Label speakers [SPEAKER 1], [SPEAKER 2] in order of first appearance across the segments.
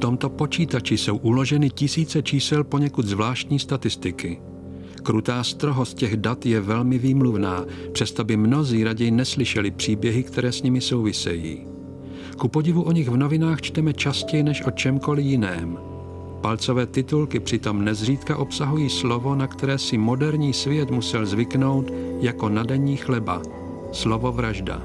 [SPEAKER 1] tomto počítači jsou uloženy tisíce čísel poněkud zvláštní statistiky. Krutá strohost těch dat je velmi výmluvná, přesto by mnozí raději neslyšeli příběhy, které s nimi souvisejí. Ku podivu o nich v novinách čteme častěji než o čemkoliv jiném. Palcové titulky přitom nezřídka obsahují slovo, na které si moderní svět musel zvyknout jako na denní chleba. Slovo vražda.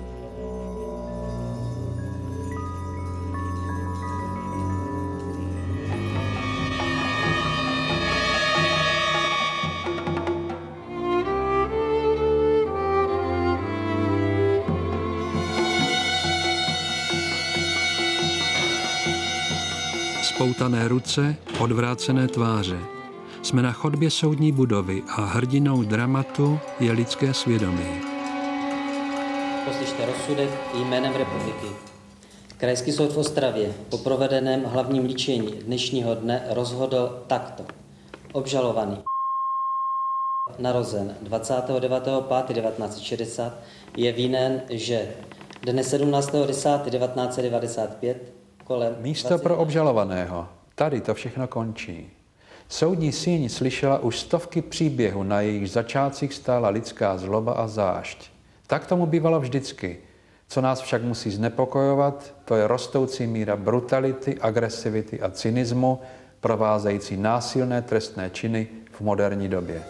[SPEAKER 1] Spoutané ruce, odvrácené tváře. Jsme na chodbě soudní budovy a hrdinou dramatu je lidské svědomí.
[SPEAKER 2] Poslyšte rozsudek jménem republiky. Krajský soud v Ostravě po provedeném hlavním líčení dnešního dne rozhodl takto. Obžalovaný narozen 29.5.1960 je vinen, že dne 17.10.1995
[SPEAKER 3] Místo pro obžalovaného. Tady to všechno končí. Soudní síň slyšela už stovky příběhů, na jejich začátcích stála lidská zloba a zášť. Tak tomu bývalo vždycky. Co nás však musí znepokojovat, to je rostoucí míra brutality, agresivity a cynismu, provázející násilné trestné činy v moderní době.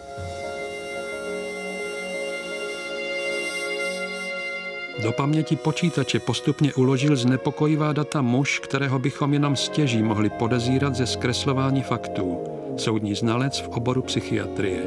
[SPEAKER 1] Do paměti počítače postupně uložil znepokojivá data muž, kterého bychom jenom stěží mohli podezírat ze zkreslování faktů. Soudní znalec v oboru psychiatrie.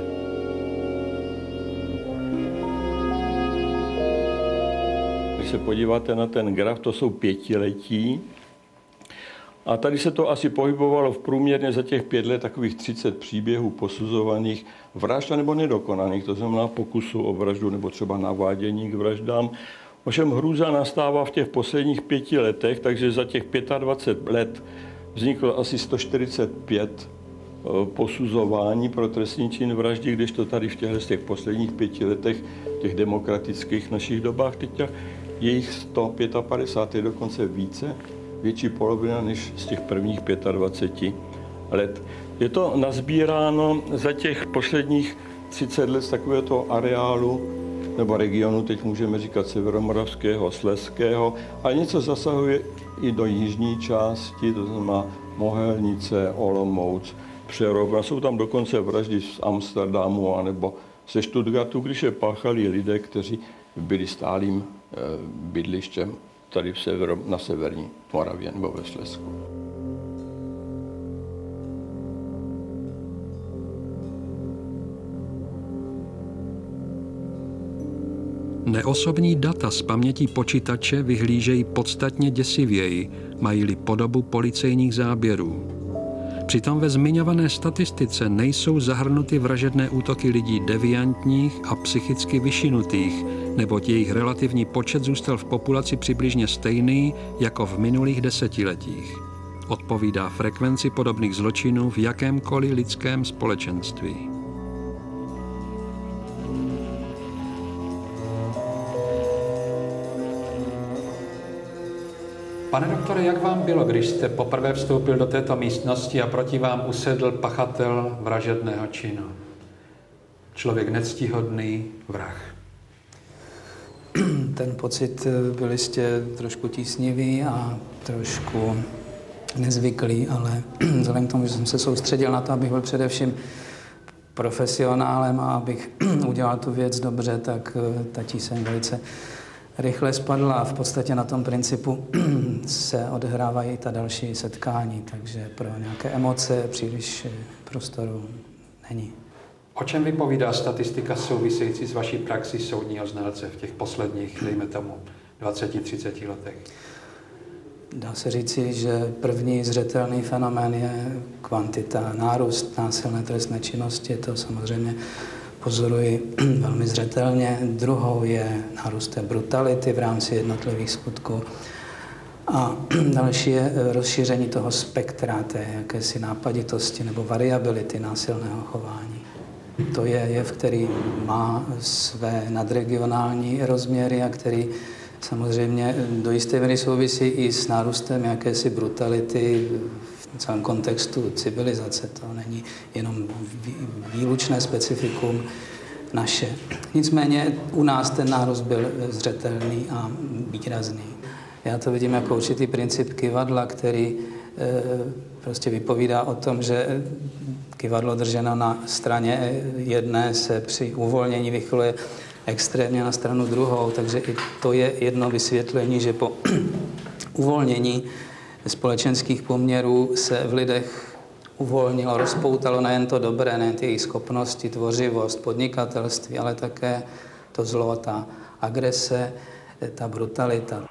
[SPEAKER 4] Když se podíváte na ten graf, to jsou pětiletí. A tady se to asi pohybovalo v průměrně za těch 5 let takových 30 příběhů posuzovaných vražd nebo nedokonaných, to znamená pokusů o vraždu nebo třeba navádění k vraždám. Ovšem hrůza nastává v těch posledních 5 letech, takže za těch 25 let vzniklo asi 145 posuzování pro trestný čin vraždy, kdežto tady v těch posledních 5 letech, těch demokratických našich dobách, teď je jich 155, je dokonce více, větší polovina než z těch prvních 25 let. Je to nazbíráno za těch posledních 30 let z takového areálu, nebo regionu, teď můžeme říkat severomoravského, slezského, ale něco zasahuje i do jižní části, to znamená Mohelnice, Olomouc, Přerov. A jsou tam dokonce vraždy z Amsterdamu anebo ze Stuttgartu, když je páchali lidé, kteří byli stálým bydlištěm tady na severní Moravě nebo ve Slezsku.
[SPEAKER 1] Neosobní data z paměti počítače vyhlížejí podstatně děsivěji, mají-li podobu policejních záběrů. Přitom ve zmiňované statistice nejsou zahrnuty vražedné útoky lidí deviantních a psychicky vyšinutých, neboť jejich relativní počet zůstal v populaci přibližně stejný jako v minulých desetiletích. Odpovídá frekvenci podobných zločinů v jakémkoliv lidském společenství.
[SPEAKER 3] Pane doktore, jak vám bylo, když jste poprvé vstoupil do této místnosti a proti vám usedl pachatel vražedného činu? Člověk nectihodný, vrah.
[SPEAKER 5] Ten pocit byl jistě trošku tísnivý a trošku nezvyklý, ale vzhledem k tomu, že jsem se soustředil na to, abych byl především profesionálem a abych udělal tu věc dobře, tak ta tíseň velice rychle spadla a v podstatě na tom principu se odehrávají ta další setkání, takže pro nějaké emoce příliš prostoru není.
[SPEAKER 3] O čem vypovídá statistika související s vaší praxí soudního znalce v těch posledních, dejme tomu, 20-30 letech?
[SPEAKER 5] Dá se říci, že první zřetelný fenomén je kvantita, nárůst násilné trestné činnosti, to samozřejmě pozoruji velmi zřetelně. Druhou je nárůst té brutality v rámci jednotlivých skutků. A další je rozšíření toho spektra, té jakési nápaditosti nebo variability násilného chování. To je jev, který má své nadregionální rozměry a který samozřejmě do jisté míry souvisí i s nárůstem jakési brutality v v celém kontextu civilizace. To není jenom výlučné specifikum naše. Nicméně u nás ten nárůst byl zřetelný a výrazný. Já to vidím jako určitý princip kyvadla, který prostě vypovídá o tom, že kyvadlo drženo na straně jedné se při uvolnění vychyluje extrémně na stranu druhou, takže i to je jedno vysvětlení, že po uvolnění společenských poměrů se v lidech uvolnilo, rozpoutalo nejen to dobré, nejen ty jejich schopnosti, tvořivost, podnikatelství, ale také to zlo, ta agrese, ta brutalita.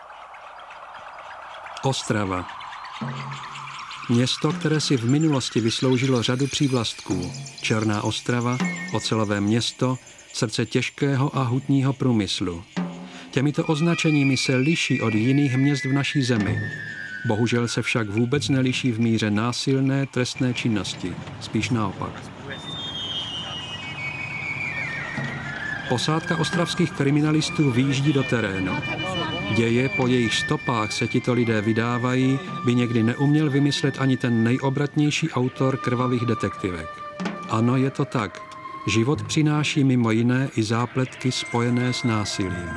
[SPEAKER 1] Ostrava. Město, které si v minulosti vysloužilo řadu přívlastků. Černá Ostrava, ocelové město, srdce těžkého a hutního průmyslu. Těmito označeními se liší od jiných měst v naší zemi. Bohužel se však vůbec neliší v míře násilné trestné činnosti. Spíš naopak. Posádka ostravských kriminalistů vyjíždí do terénu. Děje, po jejich stopách se tito lidé vydávají, by někdy neuměl vymyslet ani ten nejobratnější autor krvavých detektivek. Ano, je to tak. Život přináší mimo jiné i zápletky spojené s násilím.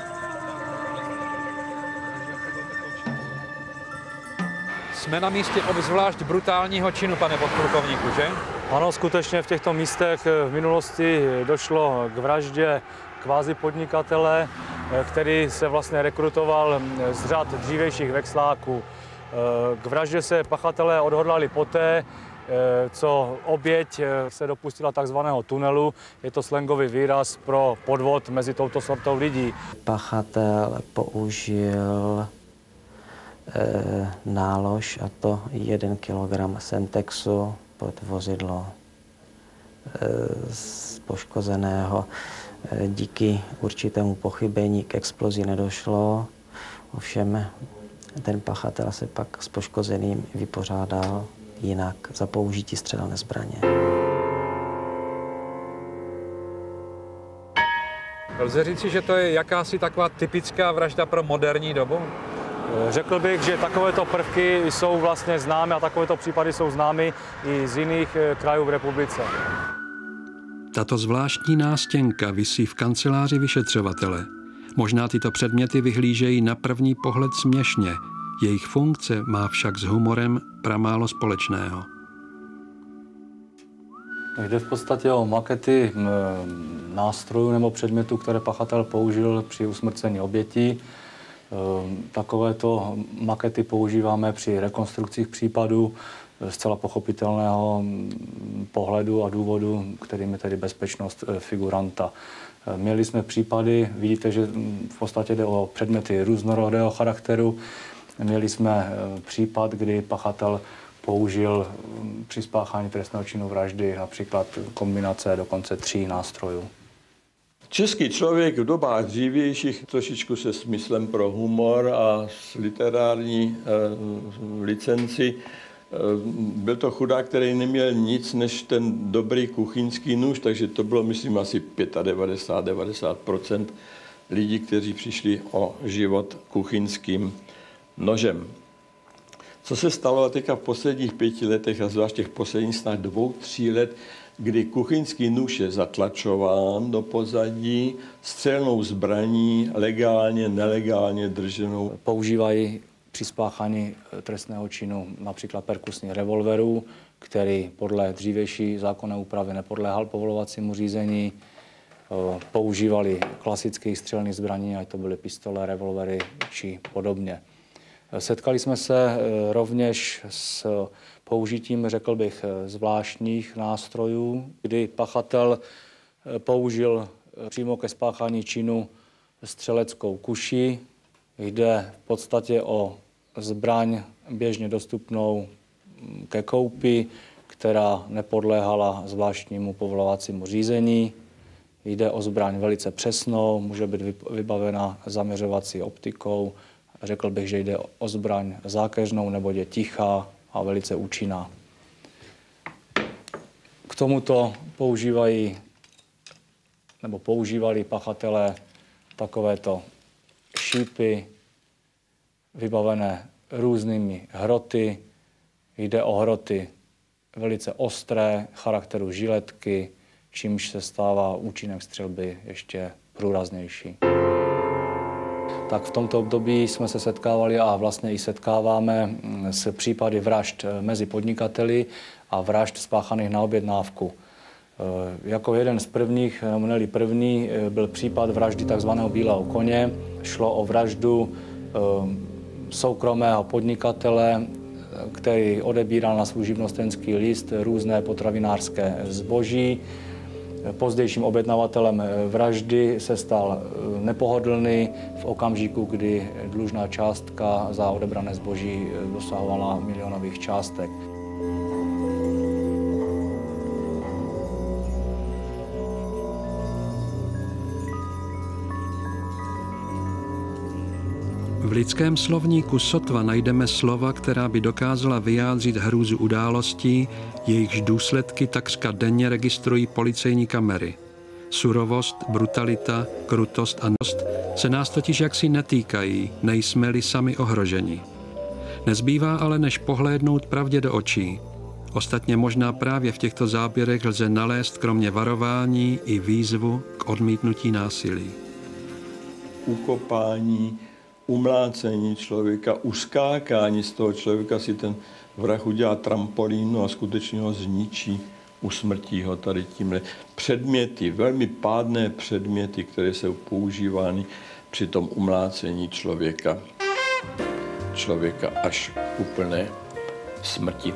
[SPEAKER 3] Jsme na místě obzvlášť brutálního činu, pane podplukovníku, že?
[SPEAKER 6] Ano, skutečně v těchto místech v minulosti došlo k vraždě kvázi podnikatele, který se vlastně rekrutoval z řad dřívějších veksláků. K vraždě se pachatelé odhodlali poté, co oběť se dopustila takzvaného tunelu. Je to slangový výraz pro podvod mezi touto sortou lidí.
[SPEAKER 2] Pachatel použil nálož, a to 1 kilogram Sentexu pod vozidlo z poškozeného. Díky určitému pochybení k explozi nedošlo, ovšem ten pachatel se pak s poškozeným vypořádal jinak za použití střelné zbraně.
[SPEAKER 3] Lze říci, že to je jakási taková typická vražda pro moderní dobu?
[SPEAKER 6] Řekl bych, že takovéto prvky jsou vlastně známy a takovéto případy jsou známy i z jiných krajů v republice.
[SPEAKER 1] Tato zvláštní nástěnka visí v kanceláři vyšetřovatele. Možná tyto předměty vyhlížejí na první pohled směšně. Jejich funkce má však s humorem pramálo společného.
[SPEAKER 6] Jde v podstatě o makety nástrojů nebo předmětů, které pachatel použil při usmrcení obětí. Takovéto makety používáme při rekonstrukcích případů zcela pochopitelného pohledu a důvodu, kterým je tedy bezpečnost figuranta. Měli jsme případy, vidíte, že v podstatě jde o předměty různorodého charakteru. Měli jsme případ, kdy pachatel použil při spáchání trestného činu vraždy například kombinace dokonce 3 nástrojů.
[SPEAKER 4] Český člověk v dobách dřívějších trošičku se smyslem pro humor a s literární licenci. Byl to chudák, který neměl nic než ten dobrý kuchyňský nůž, takže to bylo, myslím, asi 95–90% lidí, kteří přišli o život kuchyňským nožem. Co se stalo teďka v posledních 5 letech, a zvlášť těch posledních snad 2–3 let, kdy kuchyňský nůž je zatlačován do pozadí střelnou zbraní, legálně, nelegálně drženou.
[SPEAKER 6] Používají při spáchání trestného činu například perkusní revolverů, který podle dřívější zákonné úpravy nepodléhal povolovacímu řízení. Používali klasické střelné zbraně, ať to byly pistole, revolvery či podobně. Setkali jsme se rovněž s použitím, řekl bych, zvláštních nástrojů, kdy pachatel použil přímo ke spáchání činu střeleckou kuši. Jde v podstatě o zbraň běžně dostupnou ke koupi, která nepodléhala zvláštnímu povolovacímu řízení. Jde o zbraň velice přesnou, může být vybavena zaměřovací optikou. Řekl bych, že jde o zbraň zákeřnou, neboť je tichá a velice účinná. K tomuto používali pachatelé takovéto šípy, vybavené různými hroty, Jde o hroty velice ostré, charakteru žiletky, čímž se stává účinek střelby ještě průraznější. Tak v tomto období jsme se setkávali a vlastně i setkáváme s případy vražd mezi podnikateli a vražd spáchaných na objednávku. Jako jeden z prvních, ne-li první, byl případ vraždy takzvaného Bílého koně. Šlo o vraždu soukromého podnikatele, který odebíral na svůj živnostenský list různé potravinářské zboží. Pozdějším objednavatelem vraždy se stal nepohodlný v okamžiku, kdy dlužná částka za odebrané zboží dosahovala milionových částek.
[SPEAKER 1] V lidském slovníku sotva najdeme slova, která by dokázala vyjádřit hrůzu událostí, jejichž důsledky takřka denně registrují policejní kamery. Surovost, brutalita, krutost a nost se nás totiž jaksi netýkají, nejsme-li sami ohroženi. Nezbývá ale než pohlédnout pravdě do očí. Ostatně možná právě v těchto záběrech lze nalézt kromě varování i výzvu k odmítnutí násilí.
[SPEAKER 4] Ukopání, umlácení člověka, uskákání z toho člověka si ten vrah udělá trampolínu a skutečně ho zničí, usmrtí ho tady tímhle. Předměty, velmi pádné předměty, které jsou používány při tom umlácení člověka až k úplné smrti.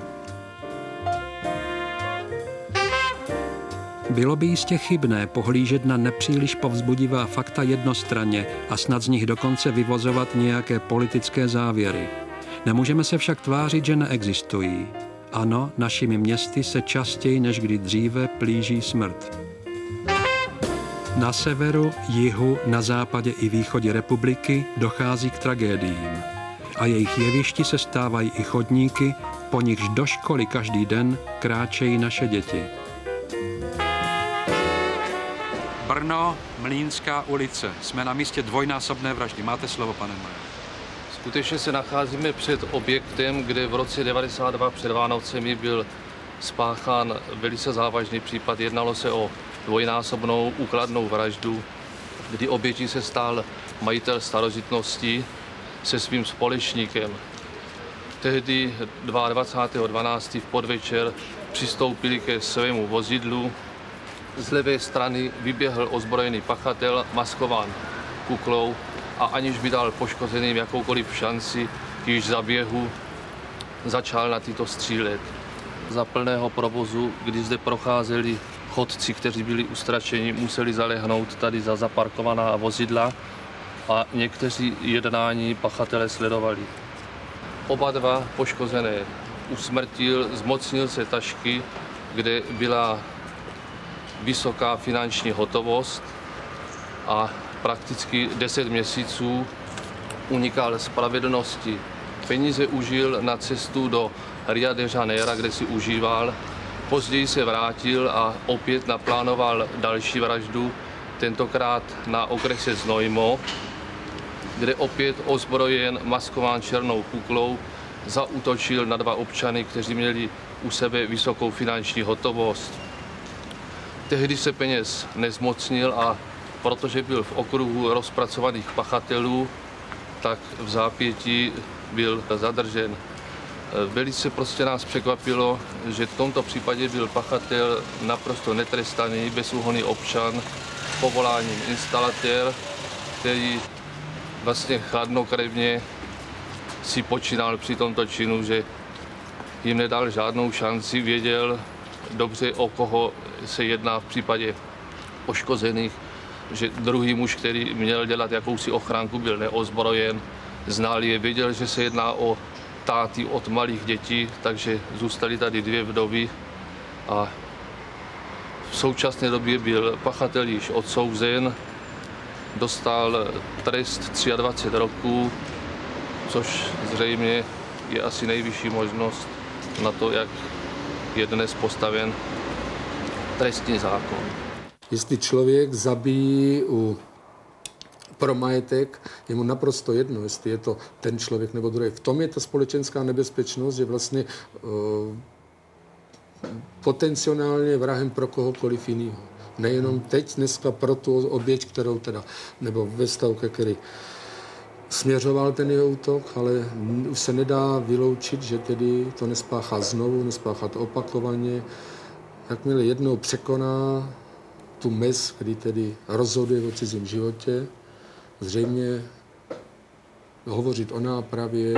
[SPEAKER 1] Bylo by jistě chybné pohlížet na nepříliš povzbudivá fakta jednostranně a snad z nich dokonce vyvozovat nějaké politické závěry. Nemůžeme se však tvářit, že neexistují. Ano, našimi městy se častěji než kdy dříve plíží smrt. Na severu, jihu, na západě i východě republiky dochází k tragédiím. A jejich jevišti se stávají i chodníky, po nichž do školy každý den kráčejí naše děti. Brno, Mlýnská ulice. Jsme na místě dvojnásobné vraždy. Máte slovo, pane major.
[SPEAKER 7] Skutečně se nacházíme před objektem, kde v roce 1992 před Vánocemi byl spáchán velice závažný případ. Jednalo se o dvojnásobnou úkladnou vraždu, kdy obětí se stal majitel starožitnosti se svým společníkem. Tehdy 22.12. v podvečer přistoupili ke svému vozidlu. Z levé strany vyběhl ozbrojený pachatel, maskován kuklou, a aniž by dal poškozeným jakoukoliv šanci k již zaběhu, začal na tyto střílet. Za plného provozu, kdy zde procházeli chodci, kteří byli ustrašeni, museli zalehnout tady za zaparkovaná vozidla a někteří jednání pachatele sledovali. Oba dva poškozené usmrtil, zmocnil se tašky, kde byla vysoká finanční hotovost a prakticky 10 měsíců unikal spravedlnosti. Peníze užil na cestu do Rio de Janeiro, kde si užíval. Později se vrátil a opět naplánoval další vraždu, tentokrát na okrese Znojmo, kde opět ozbrojen, maskován černou kuklou, zaútočil na dva občany, kteří měli u sebe vysokou finanční hotovost. Tehdy se peněz nezmocnil a protože byl v okruhu rozpracovaných pachatelů, tak v zápětí byl zadržen. Velice prostě nás překvapilo, že v tomto případě byl pachatel naprosto netrestaný, bezúhonný občan, povoláním instalatér, který vlastně chladnokrevně si počínal při tomto činu, že jim nedal žádnou šanci, věděl dobře, o koho se jedná v případě poškozených, že druhý muž, který měl dělat jakousi ochránku, byl neozbrojen, znal je, věděl, že se jedná o táty od malých dětí, takže zůstaly tady dvě vdovy a v současné době byl pachatel již odsouzen, dostal trest 23 roků, což zřejmě je asi nejvyšší možnost na to, jak je dnes postaven trestní zákon.
[SPEAKER 8] Jestli člověk zabíjí u pro majetek, je mu naprosto jedno, jestli je to ten člověk nebo druhý. V tom je ta společenská nebezpečnost, že vlastně potenciálně vrahem pro kohokoliv jiného. Nejenom teď, dneska pro tu oběť, kterou teda, nebo ve stavu, ke který směřoval ten jeho útok, ale už se nedá vyloučit, že tedy to nespáchá znovu, nespáchá to opakovaně. Jakmile jednou překoná tu mez, kdy tedy rozhoduje o cizím životě, zřejmě hovořit o nápravě.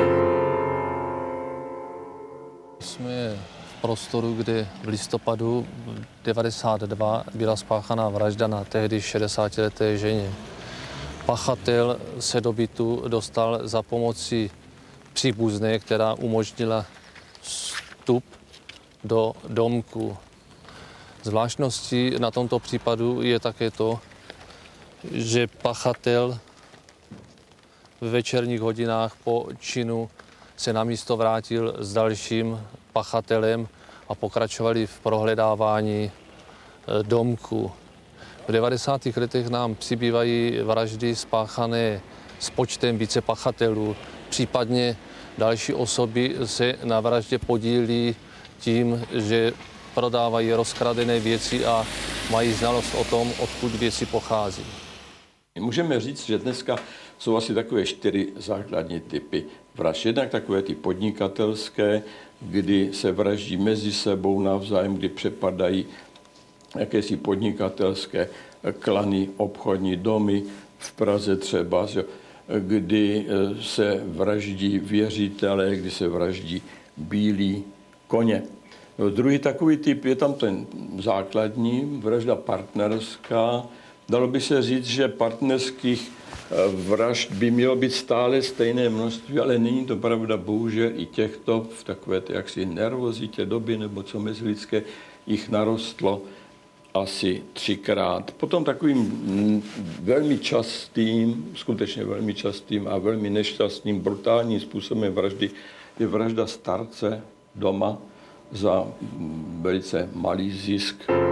[SPEAKER 7] Jsme v prostoru, kdy v listopadu 1992 byla spáchaná vražda na tehdy 60leté ženě. Pachatel se do bytu dostal za pomoci příbuzné, která umožnila vstup do domku. Zvláštností na tomto případu je také to, že pachatel v večerních hodinách po činu se na místo vrátil s dalším pachatelem a pokračovali v prohledávání domku. V 90. letech nám přibývají vraždy spáchané s počtem více pachatelů. Případně další osoby se na vraždě podílí tím, že prodávají rozkradené věci a mají znalost o tom, odkud věci pochází.
[SPEAKER 4] Můžeme říct, že dneska jsou asi takové 4 základní typy vražd. Jednak takové ty podnikatelské, kdy se vraždí mezi sebou navzájem, kdy přepadají jakési podnikatelské klany, obchodní domy v Praze třeba, kdy se vraždí věřitelé, kdy se vraždí bílí koně. Druhý takový typ je tam ten základní, vražda partnerská. Dalo by se říct, že partnerských vražd by mělo být stále stejné množství, ale není to pravda, bohužel i těchto v takové jaksi nervozitě doby nebo co mezilidské jich narostlo asi 3krát. Potom takovým velmi častým, skutečně velmi častým a velmi nešťastným, brutálním způsobem vraždy je vražda starce doma za velice malý zisk.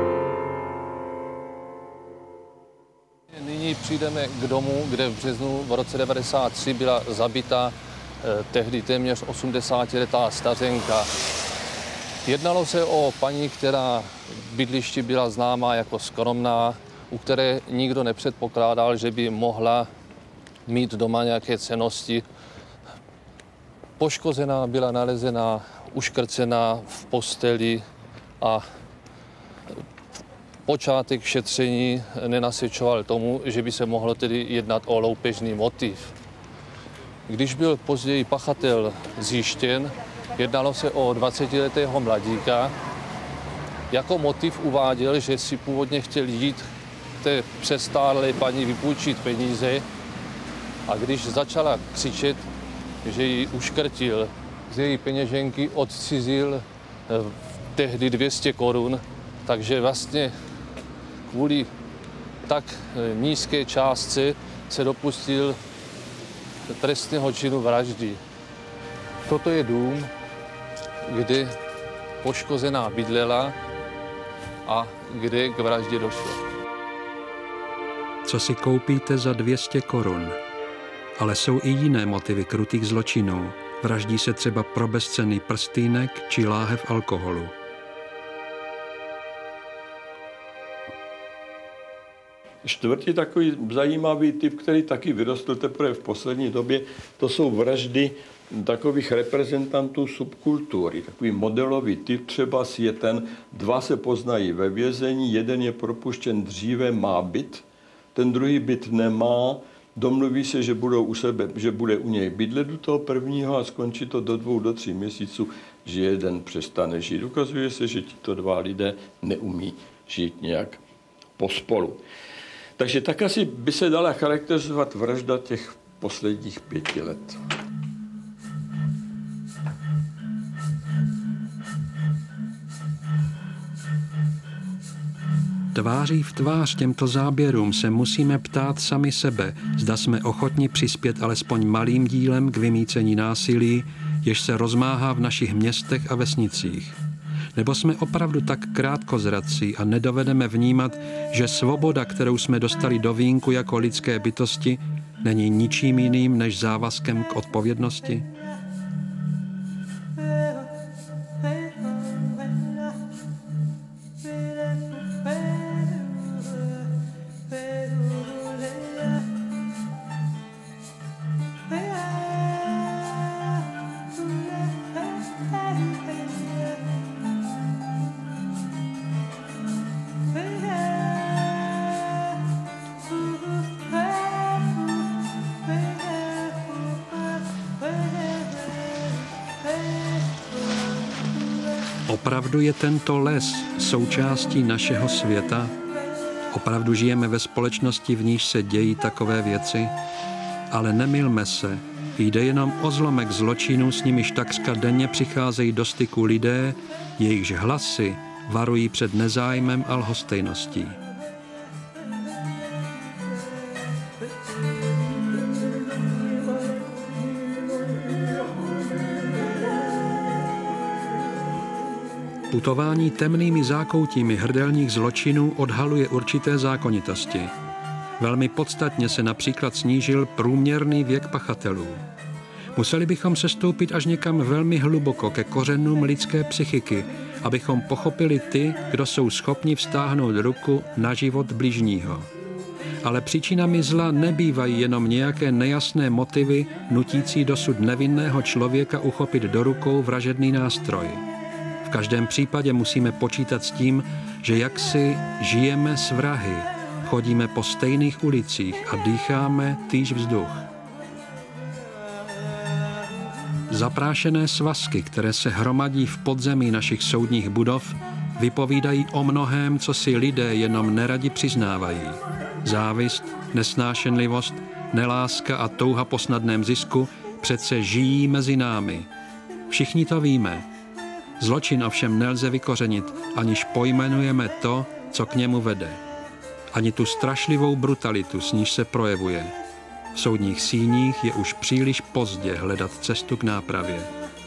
[SPEAKER 7] Nyní přijdeme k domu, kde v březnu v roce 1993 byla zabita tehdy téměř 80letá stařenka. Jednalo se o paní, která v bydlišti byla známá jako skromná, u které nikdo nepředpokládal, že by mohla mít doma nějaké cennosti. Poškozená byla nalezená, uškrcená v posteli a počátek šetření nenasvědčoval tomu, že by se mohlo tedy jednat o loupežný motiv. Když byl později pachatel zjištěn, jednalo se o 20letého mladíka. Jako motiv uváděl, že si původně chtěl jít té přestárlé paní vypůjčit peníze a když začala křičet, že ji uškrtil, z její peněženky odcizil tehdy 200 korun, takže vlastně kvůli tak nízké částce se dopustil trestného činu vraždy. Toto je dům, kde poškozená bydlela a kde k vraždě došlo.
[SPEAKER 1] Co si koupíte za 200 korun? Ale jsou i jiné motivy krutých zločinů. Vraždí se třeba pro bezcenný prstýnek či láhev alkoholu.
[SPEAKER 4] Čtvrtý takový zajímavý typ, který taky vyrostl teprve v poslední době, to jsou vraždy takových reprezentantů subkultury. Takový modelový typ třeba je ten, 2 se poznají ve vězení, jeden je propuštěn dříve, má byt, ten druhý byt nemá, domluví se, že budou u sebe, že bude u něj bydlet u toho prvního a skončí to do 2 do 3 měsíců, že jeden přestane žít. Ukazuje se, že tito 2 lidé neumí žít nějak pospolu. Takže tak asi by se dala charakterizovat vražda těch posledních 5 let.
[SPEAKER 1] Tváří v tvář těmto záběrům se musíme ptát sami sebe, zda jsme ochotni přispět alespoň malým dílem k vymýcení násilí, jež se rozmáhá v našich městech a vesnicích. Nebo jsme opravdu tak krátkozrací a nedovedeme vnímat, že svoboda, kterou jsme dostali do vínku jako lidské bytosti, není ničím jiným než závazkem k odpovědnosti? Opravdu je tento les součástí našeho světa? Opravdu žijeme ve společnosti, v níž se dějí takové věci? Ale nemylme se, jde jenom o zlomek zločinů, s nimiž takřka denně přicházejí do styku lidé, jejichž hlasy varují před nezájmem a lhostejností. Putování temnými zákoutími hrdelních zločinů odhaluje určité zákonitosti. Velmi podstatně se například snížil průměrný věk pachatelů. Museli bychom sestoupit až někam velmi hluboko ke kořenům lidské psychiky, abychom pochopili ty, kdo jsou schopni vztáhnout ruku na život bližního. Ale příčinami zla nebývají jenom nějaké nejasné motivy nutící dosud nevinného člověka uchopit do rukou vražedný nástroj. V každém případě musíme počítat s tím, že jaksi žijeme s vrahy, chodíme po stejných ulicích a dýcháme týž vzduch. Zaprášené svazky, které se hromadí v podzemí našich soudních budov, vypovídají o mnohém, co si lidé jenom neradi přiznávají. Závist, nesnášenlivost, neláska a touha po snadném zisku přece žijí mezi námi. Všichni to víme. Zločin ovšem nelze vykořenit, aniž pojmenujeme to, co k němu vede. Ani tu strašlivou brutalitu, s níž se projevuje. V soudních síních je už příliš pozdě hledat cestu k nápravě.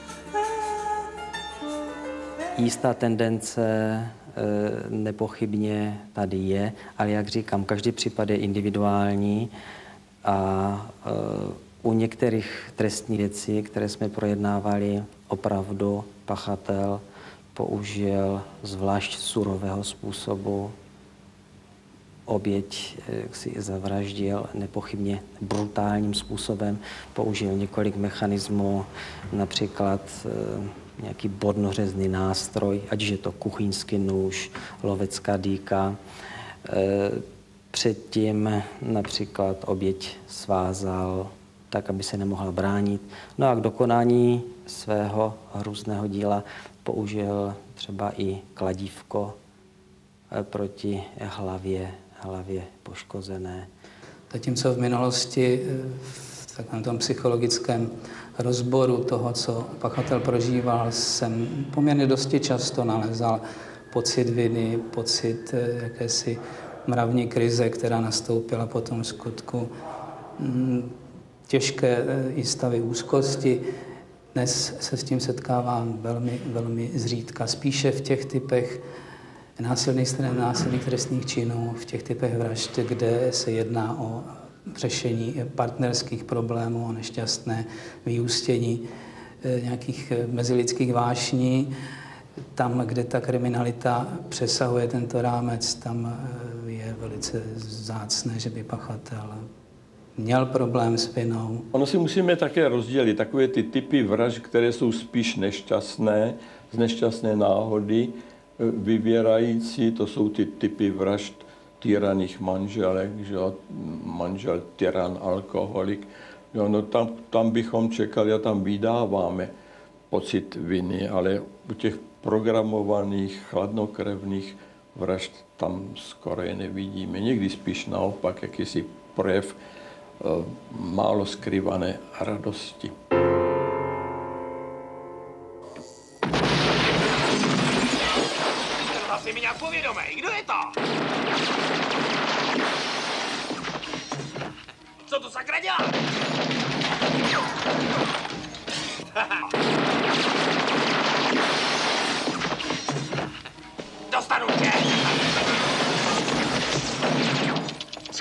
[SPEAKER 2] Jistá tendence nepochybně tady je, ale jak říkám, každý případ je individuální a u některých trestních věcí, které jsme projednávali, opravdu pachatel použil zvlášť surového způsobu. Oběť si zavraždil nepochybně brutálním způsobem, použil několik mechanismů, například nějaký bodnořezný nástroj, ať je to kuchyňský nůž, lovecká dýka. Předtím například oběť svázal tak, aby se nemohla bránit. No a k dokonání svého hrůzného díla použil třeba i kladívko proti hlavě poškozené.
[SPEAKER 5] Zatímco v minulosti v takovém tom psychologickém rozboru toho, co pachatel prožíval, jsem poměrně dosti často nalezal pocit viny, pocit jakési mravní krize, která nastoupila po tom skutku, těžké i stavy úzkosti. Dnes se s tím setkávám velmi, velmi zřídka. Spíše v těch typech násilných trestných činů, v těch typech vražd, kde se jedná o řešení partnerských problémů, o nešťastné vyústění nějakých mezilidských vášní. Tam, kde ta kriminalita přesahuje tento rámec, tam je velice vzácné, že by pachatel měl problém s vinou.
[SPEAKER 4] Ono si musíme také rozdělit takové ty typy vražd, které jsou spíš nešťastné, z nešťastné náhody vyvěrající, to jsou ty typy vražd tyraných manželek, že manžel tyran, alkoholik. Jo, no tam bychom čekali a tam vydáváme pocit viny, ale u těch programovaných, chladnokrevných vražd tam skoro je nevidíme. Někdy spíš naopak, jakýsi projev málo skrývané radosti.
[SPEAKER 9] Asi mi nějak povědomej, kdo je to? Co to sakra dělá?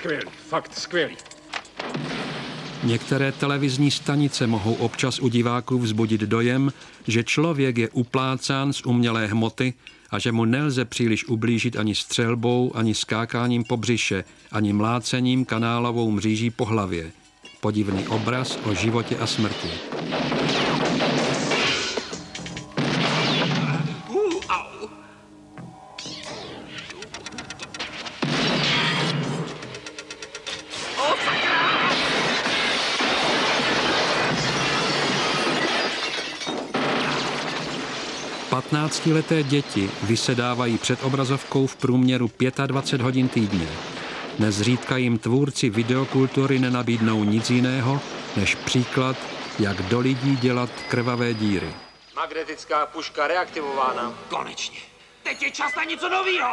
[SPEAKER 10] Skvělý, fakt skvělý.
[SPEAKER 1] Některé televizní stanice mohou občas u diváků vzbudit dojem, že člověk je uplácán z umělé hmoty a že mu nelze příliš ublížit ani střelbou, ani skákáním po břiše, ani mlácením kanálovou mříží po hlavě. Podivný obraz o životě a smrti. Patnáctileté děti vysedávají před obrazovkou v průměru 25 hodin týdně. Nezřídka jim tvůrci videokultury nenabídnou nic jiného, než příklad, jak do lidí dělat krvavé díry.
[SPEAKER 9] Magnetická puška reaktivována. Konečně. Teď je čas na něco novýho.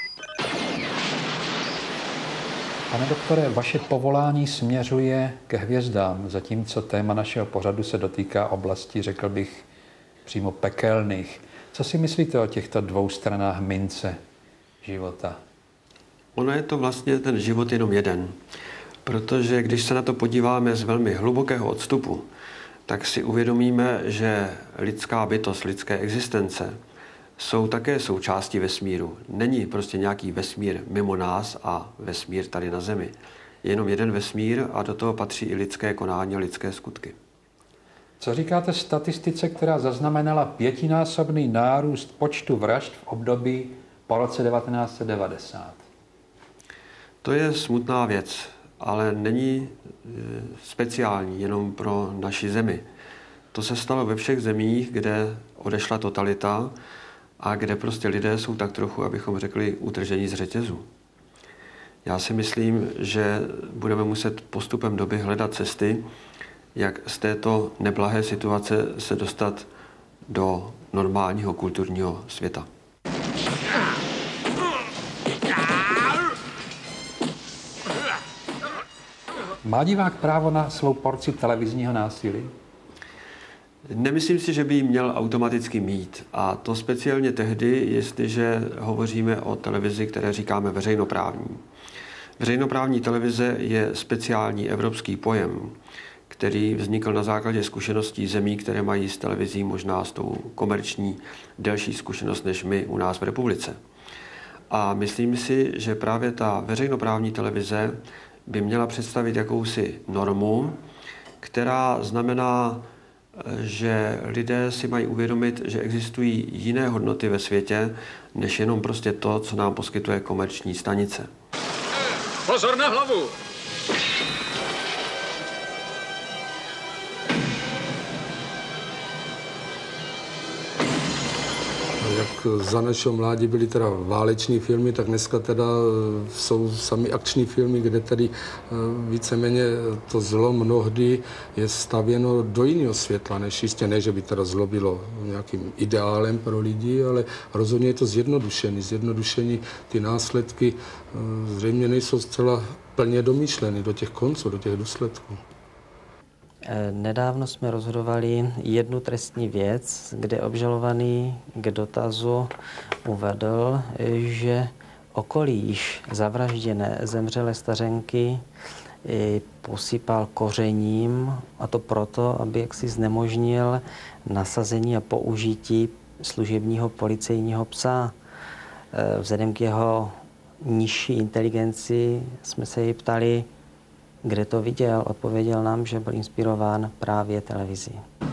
[SPEAKER 3] Pane doktore, vaše povolání směřuje ke hvězdám, zatímco téma našeho pořadu se dotýká oblasti, řekl bych, přímo pekelných. Co si myslíte o těchto dvou stranách mince života?
[SPEAKER 11] Ono je to vlastně ten život jenom jeden. Protože když se na to podíváme z velmi hlubokého odstupu, tak si uvědomíme, že lidská bytost, lidské existence jsou také součástí vesmíru. Není prostě nějaký vesmír mimo nás a vesmír tady na Zemi. Je jenom jeden vesmír a do toho patří i lidské konání a lidské skutky.
[SPEAKER 3] Co říkáte statistice, která zaznamenala 5násobný nárůst počtu vražd v období po roce 1990?
[SPEAKER 11] To je smutná věc, ale není speciální jenom pro naši zemi. To se stalo ve všech zemích, kde odešla totalita a kde prostě lidé jsou tak trochu, abychom řekli, utržení z řetězu. Já si myslím, že budeme muset postupem doby hledat cesty, jak z této neblahé situace se dostat do normálního kulturního světa.
[SPEAKER 3] Má divák právo na svou porci televizního násilí?
[SPEAKER 11] Nemyslím si, že by ji měl automaticky mít. A to speciálně tehdy, jestliže hovoříme o televizi, které říkáme veřejnoprávní. Veřejnoprávní televize je speciální evropský pojem, který vznikl na základě zkušeností zemí, které mají s televizí možná s tou komerční delší zkušenost než my u nás v republice. A myslím si, že právě ta veřejnoprávní televize by měla představit jakousi normu, která znamená, že lidé si mají uvědomit, že existují jiné hodnoty ve světě, než jenom prostě to, co nám poskytuje komerční stanice.
[SPEAKER 10] Pozor na hlavu!
[SPEAKER 8] Jak za našeho mládí byly teda váleční filmy, tak dneska teda jsou sami akční filmy, kde tedy víceméně to zlo mnohdy je stavěno do jiného světla, než jistě ne, že by teda zlo bylo nějakým ideálem pro lidi, ale rozhodně je to zjednodušení. Ty následky zřejmě nejsou zcela plně domýšleny do těch konců, do těch důsledků.
[SPEAKER 2] Nedávno jsme rozhodovali jednu trestní věc, kde obžalovaný k dotazu uvedl, že okolí již zavražděné zemřelé stařenky posypal kořením, a to proto, aby jaksi znemožnil nasazení a použití služebního policejního psa. Vzhledem k jeho nižší inteligenci jsme se jej ptali, kde to viděl. Odpověděl nám, že byl inspirován právě televizí.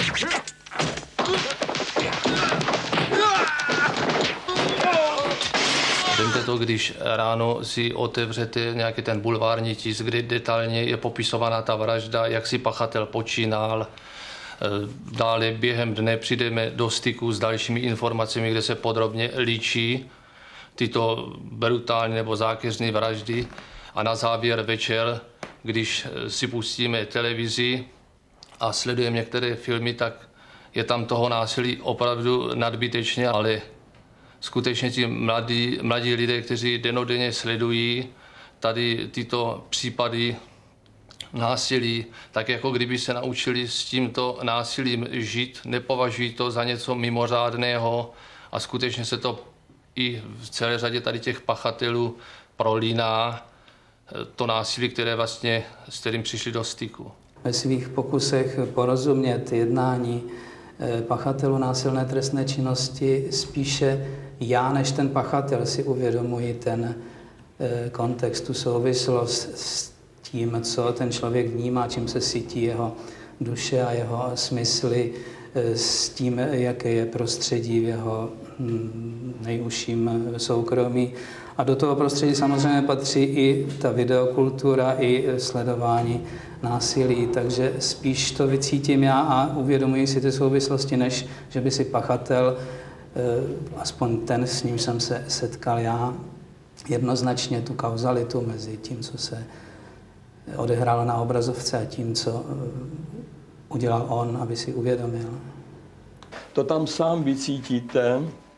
[SPEAKER 7] Vemte to, když ráno si otevřete nějaký ten bulvární tisk, kde detailně je popisovaná ta vražda, jak si pachatel počínal. Dále během dne přijdeme do styku s dalšími informacemi, kde se podrobně líčí tyto brutální nebo zákeřné vraždy. A na závěr večer, když si pustíme televizi a sledujeme některé filmy, tak je tam toho násilí opravdu nadbytečně, ale skutečně ti mladí lidé, kteří dennodenně sledují tady tyto případy násilí, tak jako kdyby se naučili s tímto násilím žít, nepovažují to za něco mimořádného a skutečně se to i v celé řadě tady těch pachatelů prolíná to násilí, s kterým přišli do styku.
[SPEAKER 5] Ve svých pokusech porozumět jednání pachatelů násilné trestné činnosti spíše já než ten pachatel si uvědomuji ten kontext, tu souvislost s tím, co ten člověk vnímá, čím se sytí jeho duše a jeho smysly, s tím, jaké je prostředí v jeho nejužším soukromí. A do toho prostředí samozřejmě patří i ta videokultura, i sledování násilí, takže spíš to vycítím já a uvědomuji si ty souvislosti, než že by si pachatel, aspoň ten, s ním jsem se setkal já, jednoznačně tu kauzalitu mezi tím, co se odehrálo na obrazovce a tím, co udělal on, aby si uvědomil.
[SPEAKER 4] To tam sám vycítíte,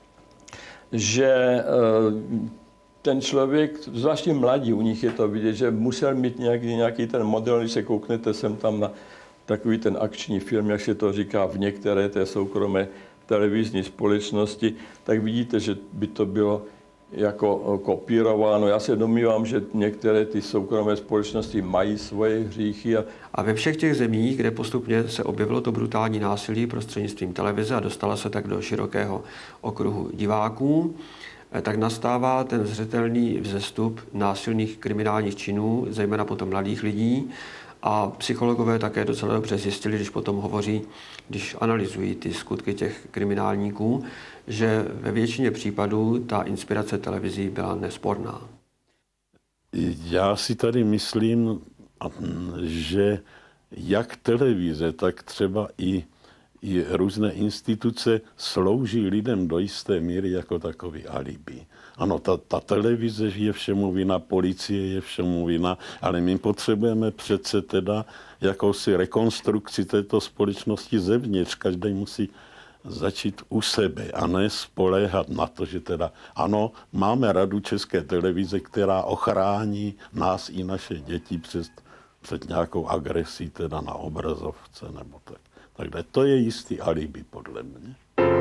[SPEAKER 4] že ten člověk, zvláště mladí, u nich je to vidět, že musel mít nějaký ten model, když se kouknete sem tam na takový ten akční film, jak se to říká v některé té soukromé televizní společnosti, tak vidíte, že by to bylo jako kopírováno. Já se domnívám, že některé ty soukromé společnosti mají svoje hříchy.
[SPEAKER 11] A ve všech těch zemích, kde postupně se objevilo to brutální násilí prostřednictvím televize a dostala se tak do širokého okruhu diváků, tak nastává ten zřetelný vzestup násilných kriminálních činů, zejména potom mladých lidí. A psychologové také docela dobře zjistili, když potom hovoří, když analyzují ty skutky těch kriminálníků, že ve většině případů ta inspirace televizí byla nesporná.
[SPEAKER 12] Já si tady myslím, že jak televize, tak třeba i různé instituce slouží lidem do jisté míry jako takový alibi. Ano, ta televize je všemu vina, policie je všemu vina, ale my potřebujeme přece teda jakousi rekonstrukci této společnosti zevnitř. Každý musí začít u sebe a ne spoléhat na to, že teda ano, máme Radu České televize, která ochrání nás i naše děti před nějakou agresí teda na obrazovce nebo tak. Takže to je jistý alibi podle mě.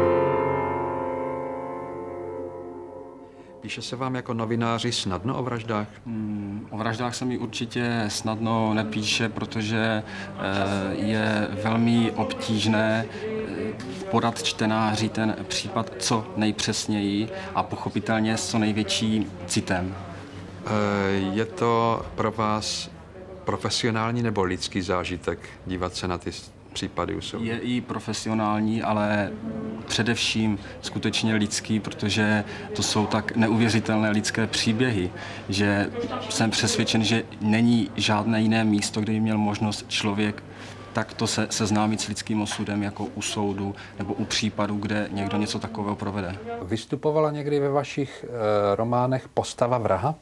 [SPEAKER 3] Píše se vám jako novináři snadno o vraždách?
[SPEAKER 13] O vraždách se mi určitě snadno nepíše, protože je velmi obtížné podat čtenáři ten případ co nejpřesněji a pochopitelně s co největší citem.
[SPEAKER 3] Je to pro vás profesionální nebo lidský zážitek dívat se na ty případy u soudu?
[SPEAKER 13] Je i profesionální, ale především skutečně lidský, protože to jsou tak neuvěřitelné lidské příběhy, že jsem přesvědčen, že není žádné jiné místo, kde by měl možnost člověk takto se seznámit s lidským osudem jako u soudu nebo u případu, kde někdo něco takového provede.
[SPEAKER 3] Vystupovala někdy ve vašich románech postava vraha?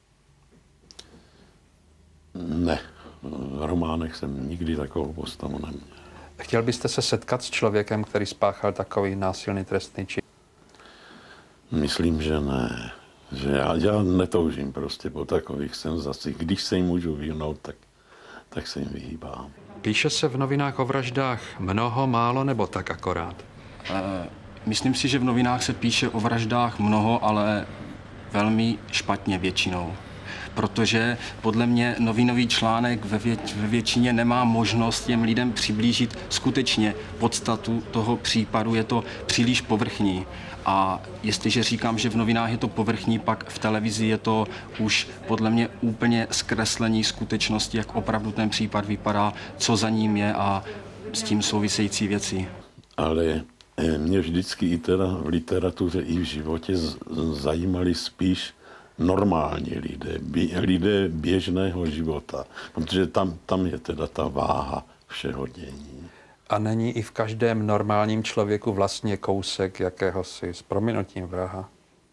[SPEAKER 12] Ne, v románech jsem nikdy takovou postavu neměl.
[SPEAKER 3] Chtěl byste se setkat s člověkem, který spáchal takový násilný trestný čin?
[SPEAKER 12] Myslím, že ne. Že já netoužím prostě po takových senzacích. Když se jim můžu vyhnout, tak se jim vyhýbám.
[SPEAKER 3] Píše se v novinách o vraždách mnoho, málo nebo tak akorát?
[SPEAKER 13] Myslím si, že v novinách se píše o vraždách mnoho, ale velmi špatně většinou. Protože podle mě novinový článek ve většině nemá možnost těm lidem přiblížit skutečně podstatu toho případu, je to příliš povrchní. A jestliže říkám, že v novinách je to povrchní, pak v televizi je to už podle mě úplně zkreslení skutečnosti, jak opravdu ten případ vypadá, co za ním je a s tím související věci.
[SPEAKER 12] Ale mě vždycky i teda v literatuře i v životě zajímali spíš normální lidé běžného života, protože tam je teda ta váha všeho dění.
[SPEAKER 3] A není i v každém normálním člověku vlastně kousek jakéhosi s prominutím vraha?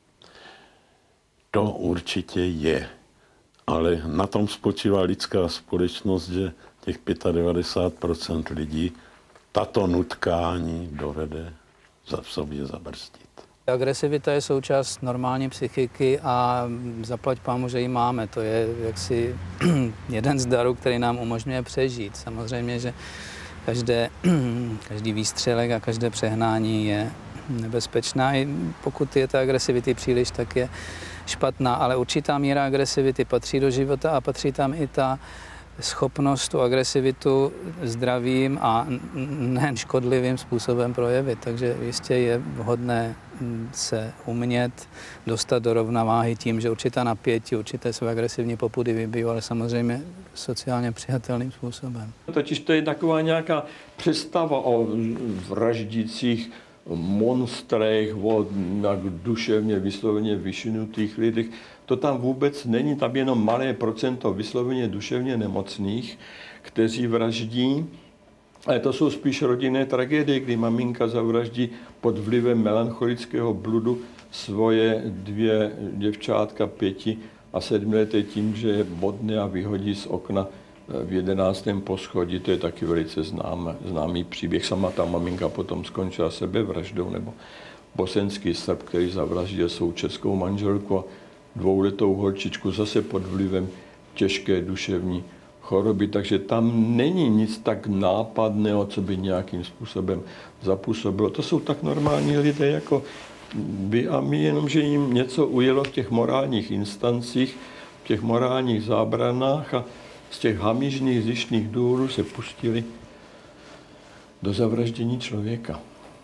[SPEAKER 12] To určitě je, ale na tom spočívá lidská společnost, že těch 95% lidí tato nutkání dovede v sobě zabrzdit.
[SPEAKER 5] Agresivita je součást normální psychiky a zaplať pámu, že ji máme. To je jaksi jeden z darů, který nám umožňuje přežít. Samozřejmě, že každý výstřelek a každé přehnání je nebezpečná. I pokud je ta agresivity příliš, tak je špatná, ale určitá míra agresivity patří do života a patří tam i ta schopnost tu agresivitu zdravým a nejen škodlivým způsobem projevit. Takže jistě je vhodné se umět dostat do rovnováhy tím, že určitá napětí, určité své agresivní popudy vybijou, ale samozřejmě sociálně přijatelným způsobem.
[SPEAKER 4] Totiž to je taková nějaká představa o vraždících monstrech, o duševně vysloveně vyšinutých lidech. To tam vůbec není, tam jenom malé procento vysloveně duševně nemocných, kteří vraždí. Ale to jsou spíš rodinné tragédie, kdy maminka zavraždí pod vlivem melancholického bludu svoje 2 děvčátka 5 a 7 leté tím, že je bodne a vyhodí z okna v 11. poschodí. To je taky velice známý příběh. Sama ta maminka potom skončila sebevraždou, nebo bosenský Srb, který zavraždil svou českou manželku a 2letou holčičku zase pod vlivem těžké duševní choroby, takže tam není nic tak nápadného, co by nějakým způsobem zapůsobilo. To jsou tak normální lidé jako vy a my, jenomže jim něco ujelo v těch morálních instancích, v těch morálních zábranách a z těch hamižných zištných důvodů se pustili do zavraždění člověka.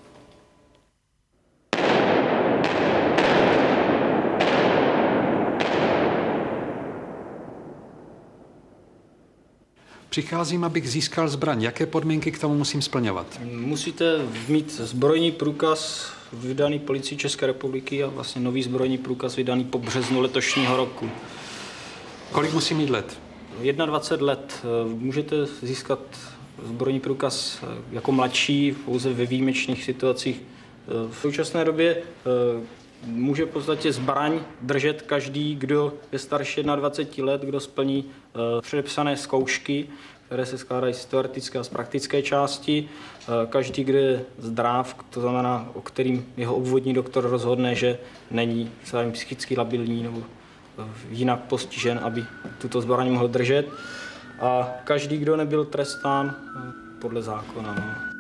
[SPEAKER 1] Přicházím, abych získal zbraň. Jaké podmínky k tomu musím splňovat?
[SPEAKER 14] Musíte mít zbrojní průkaz vydaný Policií České republiky a vlastně nový zbrojní průkaz vydaný po březnu letošního roku.
[SPEAKER 1] Kolik musím mít let?
[SPEAKER 14] 21 let. Můžete získat zbrojní průkaz jako mladší pouze ve výjimečných situacích. V současné době může v podstatě zbraň držet každý, kdo je starší 21 let, kdo splní předepsané zkoušky, které se skládají z teoretické a z praktické části. Každý, kdo je zdrav, to znamená, o kterým jeho obvodní doktor rozhodne, že není psychicky labilní nebo jinak postižen, aby tuto zbraň mohl držet. A každý, kdo nebyl trestán podle zákona. No.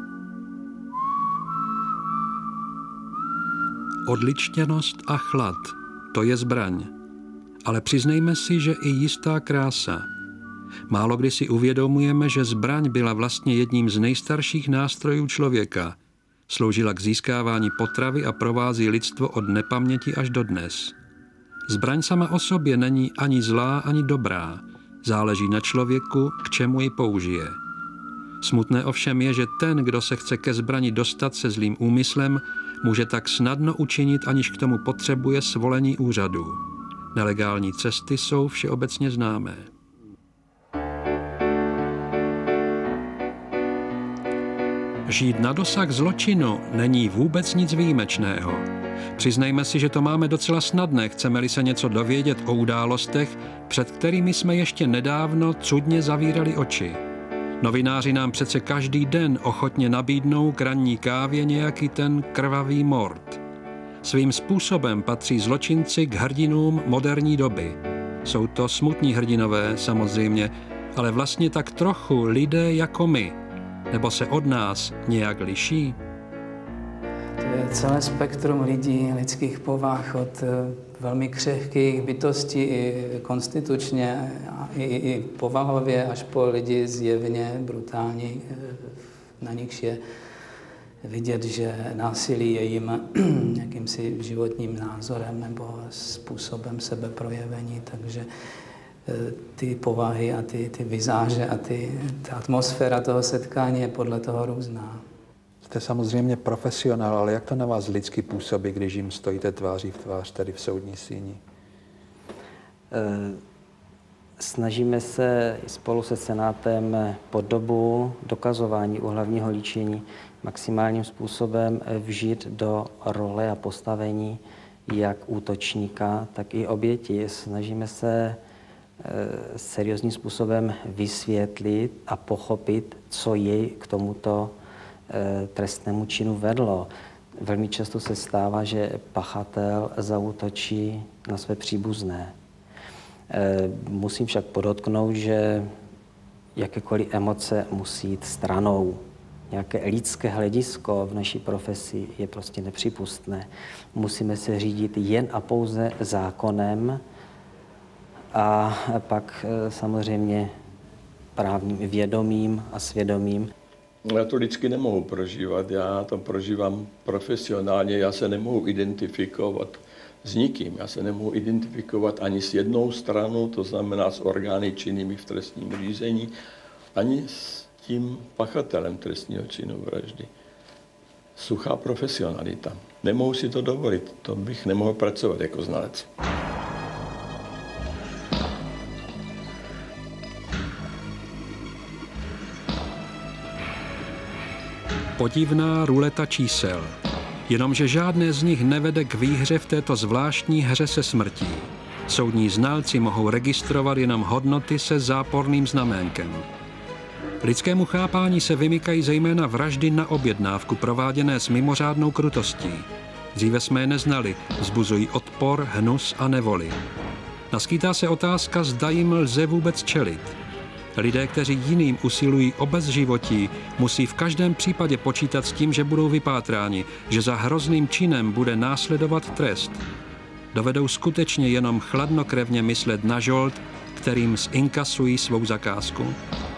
[SPEAKER 1] Odličtěnost a chlad, to je zbraň. Ale přiznejme si, že i jistá krása. Málo kdy si uvědomujeme, že zbraň byla vlastně jedním z nejstarších nástrojů člověka. Sloužila k získávání potravy a provází lidstvo od nepaměti až do dnes. Zbraň sama o sobě není ani zlá, ani dobrá. Záleží na člověku, k čemu ji použije. Smutné ovšem je, že ten, kdo se chce ke zbrani dostat se zlým úmyslem, může tak snadno učinit, aniž k tomu potřebuje svolení úřadu. Nelegální cesty jsou všeobecně známé. Žít na dosah zločinu není vůbec nic výjimečného. Přiznejme si, že to máme docela snadné, chceme-li se něco dovědět o událostech, před kterými jsme ještě nedávno cudně zavírali oči. Novináři nám přece každý den ochotně nabídnou k ranní kávě nějaký ten krvavý mord. Svým způsobem patří zločinci k hrdinům moderní doby. Jsou to smutní hrdinové, samozřejmě, ale vlastně tak trochu lidé jako my. Nebo se od nás nějak liší?
[SPEAKER 5] To je celé spektrum lidí, lidských povah, od velmi křehkých bytostí i konstitučně, i povahově, až po lidi zjevně brutální, na nichž je vidět, že násilí je jim jakýmsi životním názorem nebo způsobem sebeprojevení, takže ty povahy a ty vizáže a ta atmosféra toho setkání je podle toho různá.
[SPEAKER 3] Jste samozřejmě profesionál, ale jak to na vás lidsky působí, když jim stojíte tváří v tvář tady v soudní síni?
[SPEAKER 2] Snažíme se spolu se Senátem po dobu dokazování úhlavního líčení maximálním způsobem vžít do role a postavení jak útočníka, tak i oběti. Snažíme se seriózním způsobem vysvětlit a pochopit, co jej k tomuto trestnému činu vedlo. Velmi často se stává, že pachatel zaútočí na své příbuzné. Musím však podotknout, že jakékoliv emoce musí jít stranou. nějaké lidské hledisko v naší profesi je prostě nepřípustné. Musíme se řídit jen a pouze zákonem a pak samozřejmě právním vědomím a svědomím.
[SPEAKER 4] Já to lidsky nemohu prožívat, já to prožívám profesionálně, já se nemohu identifikovat s nikým. Já se nemohu identifikovat ani s jednou stranou, to znamená s orgány činnými v trestním řízení, ani s tím pachatelem trestního činu vraždy. Suchá profesionalita. Nemohu si to dovolit, to bych nemohl pracovat jako znalec.
[SPEAKER 1] Podivná ruleta čísel. Jenomže žádné z nich nevede k výhře v této zvláštní hře se smrtí. Soudní znalci mohou registrovat jenom hodnoty se záporným znaménkem. Lidskému chápání se vymykají zejména vraždy na objednávku prováděné s mimořádnou krutostí. Dříve jsme je neznali, vzbuzují odpor, hnus a nevoli. Naskýtá se otázka, zda jim lze vůbec čelit. Lidé, kteří jiným usilují o bezživotí, musí v každém případě počítat s tím, že budou vypátráni, že za hrozným činem bude následovat trest. Dovedou skutečně jenom chladnokrevně myslet na žolt, kterým zinkasují svou zakázku?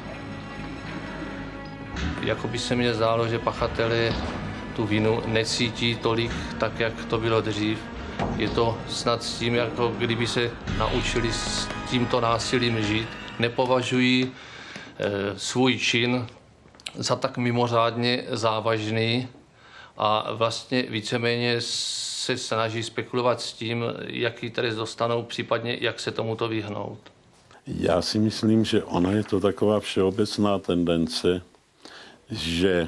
[SPEAKER 7] Jako by se mně zdálo, že pachatelé tu vinu necítí tolik, tak jak to bylo dřív. Je to snad s tím, jako kdyby se naučili s tímto násilím žít. Nepovažují svůj čin za tak mimořádně závažný a vlastně víceméně se snaží spekulovat s tím, jaký trest dostanou, případně jak se tomuto vyhnout.
[SPEAKER 12] Já si myslím, že ona je to taková všeobecná tendence, že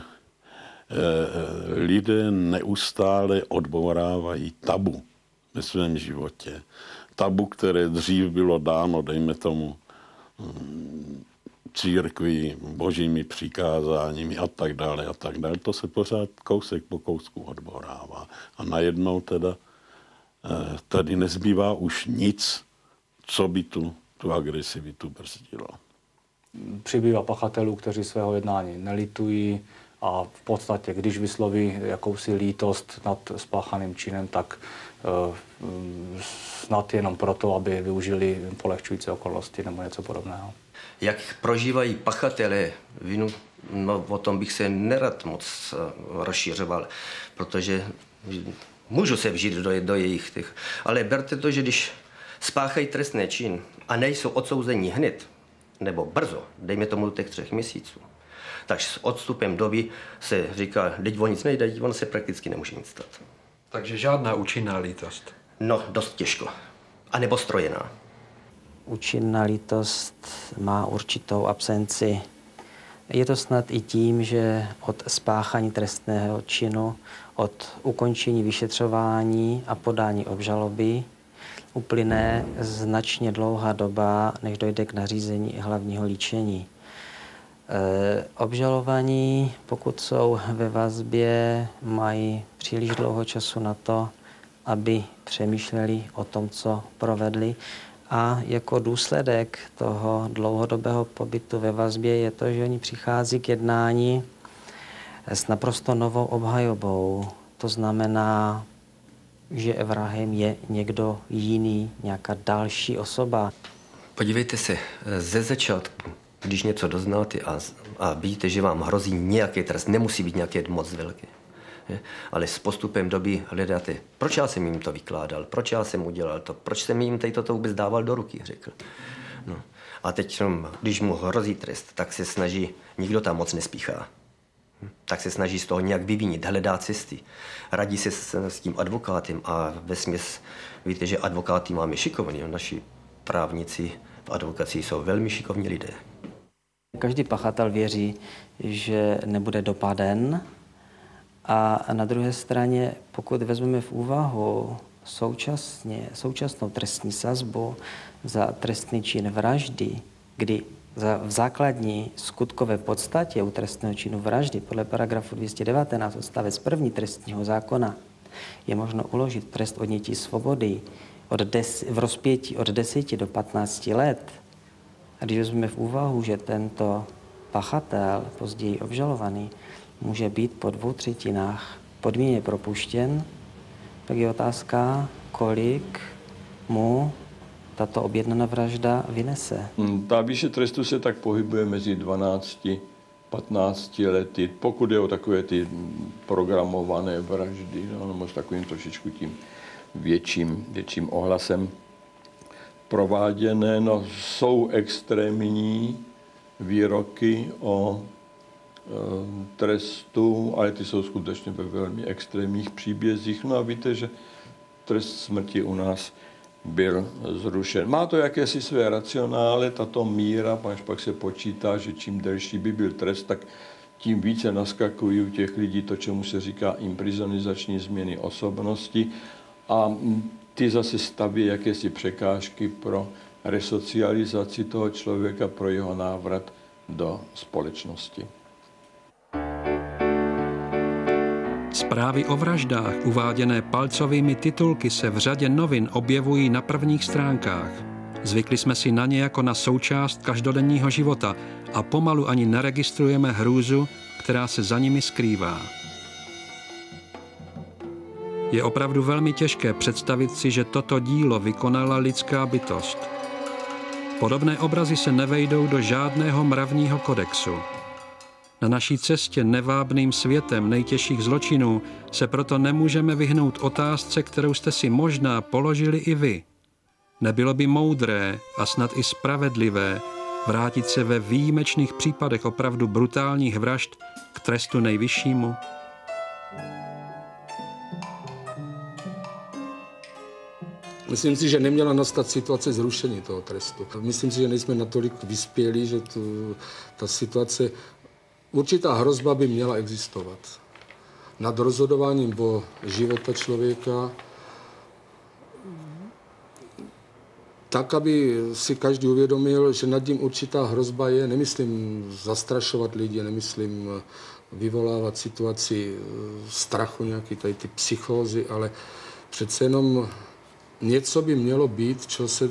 [SPEAKER 12] lidé neustále odbourávají tabu ve svém životě. Tabu, které dřív bylo dáno, dejme tomu, církví, božími přikázáními a tak dále, to se pořád kousek po kousku odborává. A najednou teda tady nezbývá už nic, co by tu agresivitu brzdilo.
[SPEAKER 6] Přibývá pachatelů, kteří svého jednání nelitují a v podstatě, když vysloví jakousi lítost nad spáchaným činem, tak snad jenom proto, aby využili polehčující okolnosti nebo něco podobného.
[SPEAKER 15] Jak prožívají pachatelé vinu, no, o tom bych se nerad moc rozšířoval, protože můžu se vžít do jejich těch. Ale berte to, že když spáchají trestný čin a nejsou odsouzeni hned, nebo brzo, dejme tomu do těch 3 měsíců, tak s odstupem doby se říká, teď o nic nejde, on se prakticky nemůže nic stát.
[SPEAKER 3] Takže žádná účinná lítost?
[SPEAKER 15] No, dost těžko. A nebo strojená.
[SPEAKER 2] Účinná lítost má určitou absenci. Je to snad i tím, že od spáchání trestného činu, od ukončení vyšetřování a podání obžaloby uplyne značně dlouhá doba, než dojde k nařízení hlavního líčení. Obžalovaní, pokud jsou ve vazbě, mají příliš dlouho času na to, aby přemýšleli o tom, co provedli. A jako důsledek toho dlouhodobého pobytu ve vazbě je to, že oni přichází k jednání s naprosto novou obhajobou. To znamená, že vrahem je někdo jiný, nějaká další osoba.
[SPEAKER 15] Podívejte se, ze začátku, když něco doznáte a víte, že vám hrozí nějaký trest, nemusí být nějaký moc velký, ale s postupem doby hledáte, proč já jsem jim to vykládal, proč já jsem udělal to, proč jsem jim to vůbec dával do ruky, řekl. No. A teď, když mu hrozí trest, tak se snaží, nikdo tam moc nespíchá. Tak se snaží z toho nějak vyvinit, hledá cesty. Radí se s tím advokátem a vesměs víte, že advokáty máme šikovní. Naši právníci v advokaci jsou velmi šikovní lidé.
[SPEAKER 2] Každý pachatel věří, že nebude dopaden. A na druhé straně, pokud vezmeme v úvahu současnou trestní sazbu za trestný čin vraždy, kdy v základní skutkové podstatě u trestného činu vraždy podle paragrafu 219 odstavec 1 trestního zákona je možno uložit trest odnětí svobody v rozpětí od 10 do 15 let. A když vezmeme v úvahu, že tento pachatel, později obžalovaný, může být po 2/3 podmíněně propuštěn, tak je otázka, kolik mu tato objednaná vražda vynese.
[SPEAKER 4] Ta výše trestu se tak pohybuje mezi 12-15 lety, pokud je o takové ty programované vraždy, nebo s takovým trošičku tím větším ohlasem prováděné. No, jsou extrémní výroky o trestu, ale ty jsou skutečně ve velmi extrémních příbězích. No a víte, že trest smrti u nás byl zrušen. Má to jakési své racionále, tato míra, až pak se počítá, že čím delší by byl trest, tak tím více naskakují u těch lidí to, čemu se říká imprizonizační změny osobnosti, a ty zase staví jakési překážky pro resocializaci toho člověka, pro jeho návrat do společnosti.
[SPEAKER 1] Zprávy o vraždách uváděné palcovými titulky se v řadě novin objevují na prvních stránkách. Zvykli jsme si na ně jako na součást každodenního života a pomalu ani neregistrujeme hrůzu, která se za nimi skrývá. Je opravdu velmi těžké představit si, že toto dílo vykonala lidská bytost. Podobné obrazy se nevejdou do žádného mravního kodexu. Na naší cestě nevábným světem nejtěžších zločinů se proto nemůžeme vyhnout otázce, kterou jste si možná položili i vy. Nebylo by moudré a snad i spravedlivé vrátit se ve výjimečných případech opravdu brutálních vražd k trestu nejvyššímu?
[SPEAKER 8] Myslím si, že neměla nastat situace zrušení toho trestu. Myslím si, že nejsme natolik vyspělí, že ta situace, určitá hrozba by měla existovat. Nad rozhodováním o života člověka, tak, aby si každý uvědomil, že nad tím určitá hrozba je. Nemyslím zastrašovat lidi, nemyslím vyvolávat situaci strachu, nějaké tady ty psychózy, ale přece jenom něco by mělo být, čo se,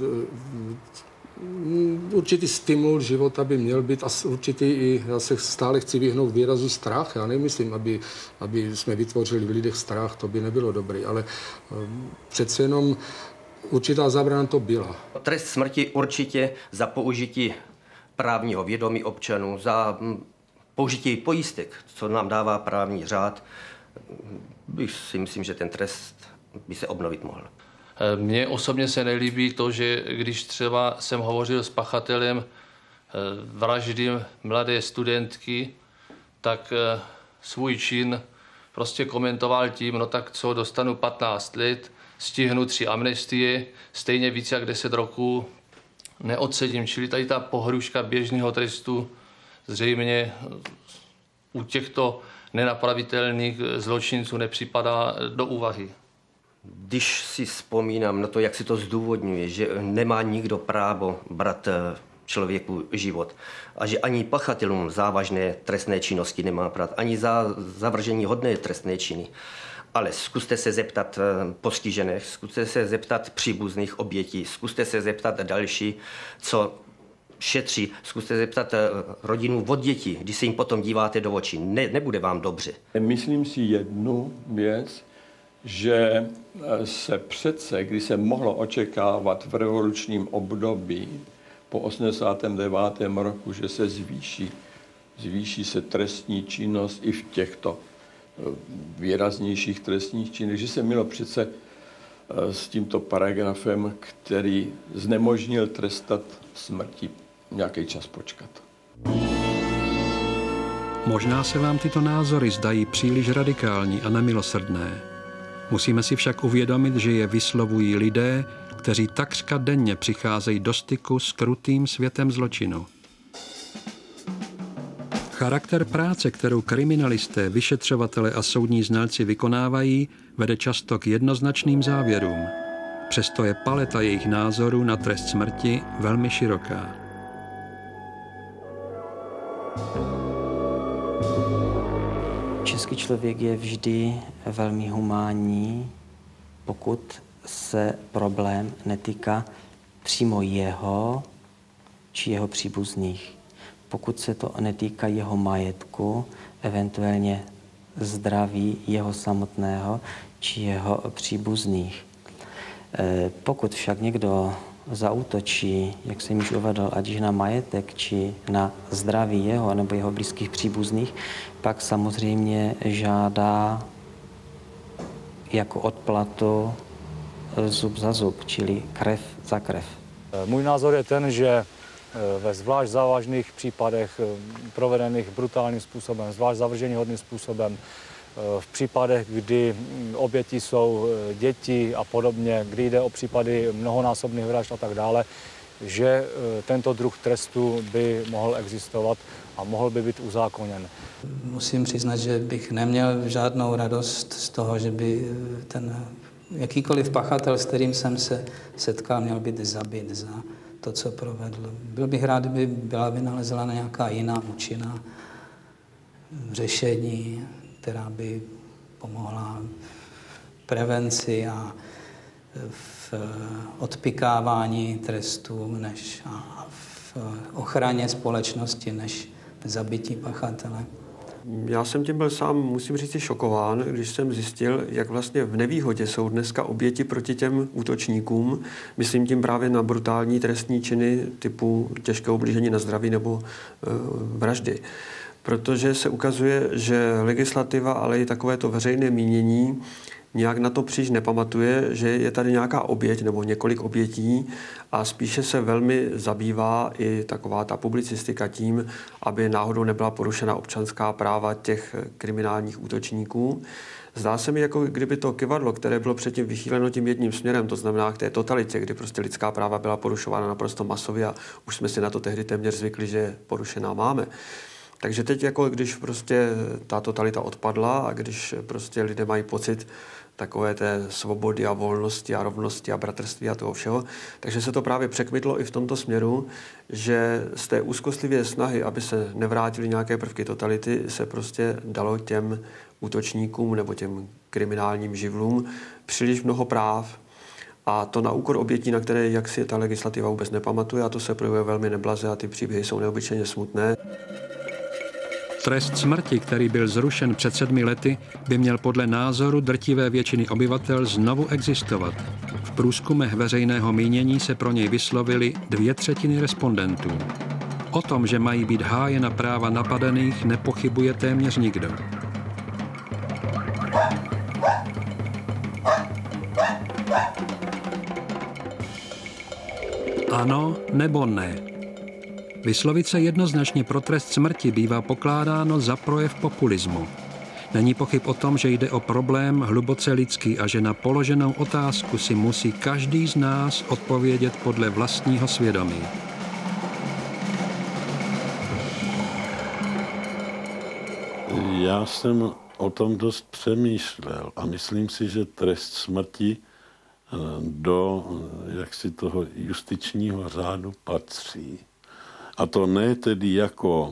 [SPEAKER 8] určitý stimul života by měl být a určitý i, já se stále chci vyhnout výrazu strach. Já nemyslím, aby jsme vytvořili v lidech strach, to by nebylo dobré, ale přece jenom určitá zábrana to byla.
[SPEAKER 15] Trest smrti určitě za použití právního vědomí občanů, za použití pojistek, co nám dává právní řád, bych si myslím, že ten trest by se obnovit mohl.
[SPEAKER 7] Mně osobně se nelíbí to, že když třeba jsem hovořil s pachatelem vraždy mladé studentky, tak svůj čin prostě komentoval tím, no tak co, dostanu 15 let, stihnu 3 amnestie, stejně víc jak 10 roků neodsedím. Čili tady ta pohruška běžného trestu zřejmě u těchto nenapravitelných zločinců nepřipadá do úvahy.
[SPEAKER 15] Když si vzpomínám na to, jak si to zdůvodňuje, že nemá nikdo právo brát člověku život a že ani pachatelům závažné trestné činnosti nemá brát, ani za zavržení hodné trestné činy. Ale zkuste se zeptat postižených, zkuste se zeptat příbuzných obětí, zkuste se zeptat další, co šetří, zkuste se zeptat rodinu od dětí, když se jim potom díváte do očí. Nebude vám dobře.
[SPEAKER 4] Myslím si jednu věc, že se přece, když se mohlo očekávat v revolučním období po 89. roku, že se zvýší se trestní činnost i v těchto výraznějších trestních činech, že se mělo přece s tímto paragrafem, který znemožnil trestat smrti, nějaký čas počkat.
[SPEAKER 1] Možná se vám tyto názory zdají příliš radikální a nemilosrdné. Musíme si však uvědomit, že je vyslovují lidé, kteří takřka denně přicházejí do styku s krutým světem zločinu. Charakter práce, kterou kriminalisté, vyšetřovatele a soudní znalci vykonávají, vede často k jednoznačným závěrům. Přesto je paleta jejich názorů na trest smrti velmi široká.
[SPEAKER 2] Český člověk je vždy velmi humánní, pokud se problém netýká přímo jeho či jeho příbuzných. pokud se to netýká jeho majetku, eventuálně zdraví jeho samotného či jeho příbuzných. Pokud však někdo zaútočí, jak jsem již uvedl, ať již na majetek či na zdraví jeho nebo jeho blízkých příbuzných, pak samozřejmě žádá jako odplatu zub za zub, čili krev za krev.
[SPEAKER 6] Můj názor je ten, že ve zvlášť závažných případech provedených brutálním způsobem, zvlášť zavrženíhodným způsobem, v případech, kdy oběti jsou děti a podobně, kdy jde o případy mnohonásobných vražd a tak dále, že tento druh trestu by mohl existovat a mohl by být uzákoněn.
[SPEAKER 5] Musím přiznat, že bych neměl žádnou radost z toho, že by ten jakýkoliv pachatel, s kterým jsem se setkal, měl být zabit za to, co provedl. Byl bych rád, kdyby byla vynalezena nějaká jiná účinná řešení, která by pomohla prevenci a v odpykávání trestů a v ochraně společnosti než zabití pachatele.
[SPEAKER 11] Já jsem tím byl sám, musím říct, šokován, když jsem zjistil, jak vlastně v nevýhodě jsou dneska oběti proti těm útočníkům. Myslím tím právě na brutální trestní činy typu těžkého ublížení na zdraví nebo vraždy. Protože se ukazuje, že legislativa, ale i takovéto veřejné mínění nějak na to příliš nepamatuje, že je tady nějaká oběť nebo několik obětí a spíše se velmi zabývá i taková ta publicistika tím, aby náhodou nebyla porušena občanská práva těch kriminálních útočníků. Zdá se mi, jako kdyby to kyvadlo, které bylo předtím vychýleno tím jedním směrem, to znamená k té totalitě, kdy prostě lidská práva byla porušována naprosto masově a už jsme si na to tehdy téměř zvykli, že porušená máme. Takže teď, jako když prostě ta totalita odpadla a když prostě lidé mají pocit takové té svobody a volnosti a rovnosti a bratrství a toho všeho, takže se to právě překmitlo i v tomto směru, že z té úzkostlivé snahy, aby se nevrátily nějaké prvky totality, se prostě dalo těm útočníkům nebo těm kriminálním živlům příliš mnoho práv. A to na úkor obětí, na které jaksi ta legislativa vůbec nepamatuje, a to se projevuje velmi neblaze a ty příběhy jsou neobyčejně smutné.
[SPEAKER 1] Trest smrti, který byl zrušen před 7 lety, by měl podle názoru drtivé většiny obyvatel znovu existovat. V průzkumech veřejného mínění se pro něj vyslovili 2/3 respondentů. O tom, že mají být hájena práva napadených, nepochybuje téměř nikdo. Ano nebo ne? Vyslovit se jednoznačně pro trest smrti bývá pokládáno za projev populismu. Není pochyb o tom, že jde o problém hluboce lidský a že na položenou otázku si musí každý z nás odpovědět podle vlastního svědomí.
[SPEAKER 12] Já jsem o tom dost přemýšlel a myslím si, že trest smrti do jaksi toho justičního řádu patří. A to ne tedy jako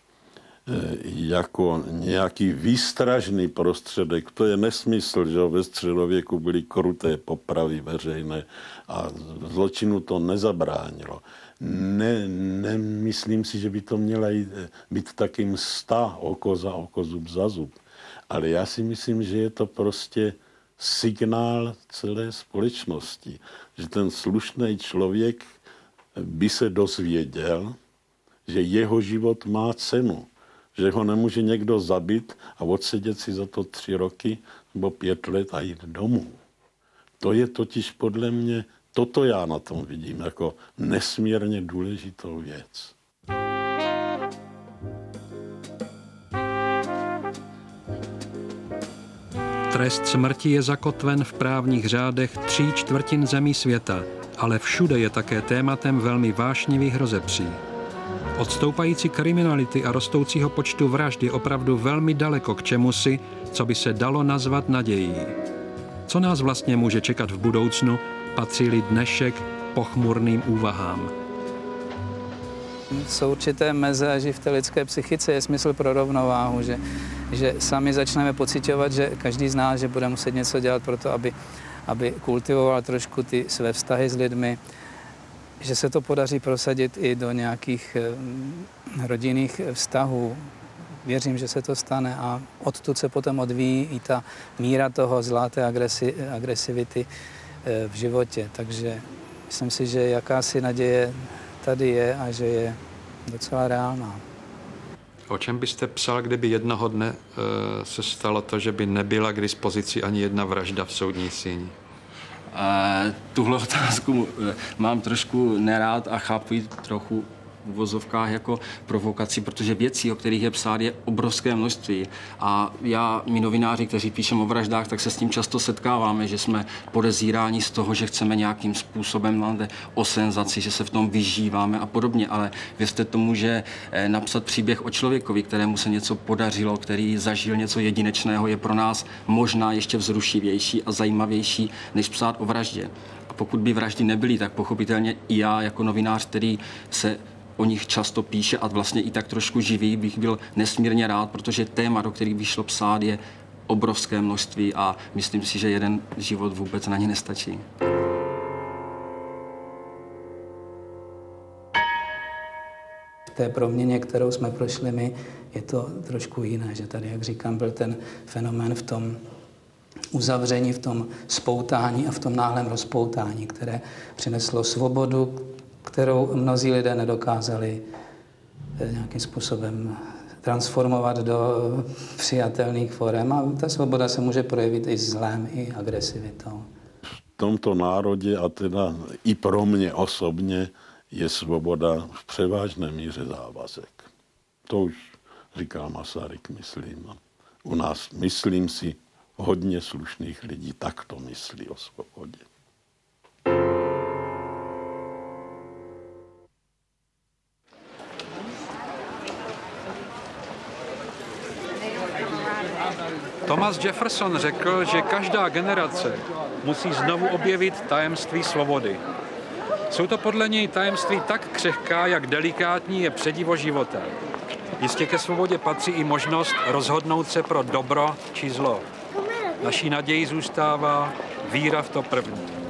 [SPEAKER 12] nějaký výstražný prostředek. To je nesmysl, že ve středověku byly kruté popravy veřejné a zločinu to nezabránilo. Nemyslím si, že by to měla být taky msta, oko za oko, zub za zub. Ale já si myslím, že je to prostě signál celé společnosti, že ten slušný člověk by se dozvěděl, že jeho život má cenu, že ho nemůže někdo zabít a odsedět si za to 3 roky nebo 5 let a jít domů. To je totiž podle mě, toto já na tom vidím jako nesmírně důležitou věc.
[SPEAKER 1] Trest smrti je zakotven v právních řádech 3/4 zemí světa, ale všude je také tématem velmi vášnivých rozepří. Od stoupající kriminality a rostoucího počtu vražd je opravdu velmi daleko k čemusi, co by se dalo nazvat nadějí. Co nás vlastně může čekat v budoucnu, patří-li dnešek pochmurným úvahám.
[SPEAKER 5] Jsou určité meze, že v té lidské psychice je smysl pro rovnováhu, že sami začneme pociťovat, že každý z nás, že bude muset něco dělat pro to, aby kultivoval trošku ty své vztahy s lidmi. že se to podaří prosadit i do nějakých rodinných vztahů. Věřím, že se to stane a odtud se potom odvíjí i ta míra toho zla, té agresivity v životě. Takže myslím si, že jakási naděje tady je a že je docela reálná.
[SPEAKER 3] O čem byste psal, kdyby jednoho dne se stalo to, že by nebyla k dispozici ani jedna vražda v soudní síni?
[SPEAKER 13] Tuhle otázku mám trošku nerád a chápu ji trochu v uvozovkách jako provokaci, protože věcí, o kterých je psát, je obrovské množství. A my novináři, kteří píšeme o vraždách, tak se s tím často setkáváme, že jsme podezíráni z toho, že chceme nějakým způsobem o senzaci, že se v tom vyžíváme a podobně. Ale věřte tomu, že napsat příběh o člověkovi, kterému se něco podařilo, který zažil něco jedinečného, je pro nás možná ještě vzrušivější a zajímavější, než psát o vraždě. A pokud by vraždy nebyly, tak pochopitelně i já jako novinář, který se o nich často píše a vlastně i tak trošku živý, bych byl nesmírně rád, protože téma, do kterých by šlo psát, je obrovské množství a myslím si, že jeden život vůbec na ně nestačí.
[SPEAKER 5] V té proměně, kterou jsme prošli my, je to trošku jiné, že tady, jak říkám, byl ten fenomén v tom uzavření, v tom spoutání a v tom náhlém rozpoutání, které přineslo svobodu, kterou mnozí lidé nedokázali nějakým způsobem transformovat do přijatelných forem. A ta svoboda se může projevit i zlem, i agresivitou.
[SPEAKER 12] V tomto národě, a teda i pro mě osobně, je svoboda v převážné míře závazek. To už říká Masaryk, myslím. U nás, myslím si, hodně slušných lidí tak to myslí o svobodě.
[SPEAKER 3] Thomas Jefferson řekl, že každá generace musí znovu objevit tajemství svobody. Jsou to podle něj tajemství tak křehká, jak delikátní je předivo života. Jistě ke svobodě patří i možnost rozhodnout se pro dobro či zlo. Naší nadějí zůstává víra v to první.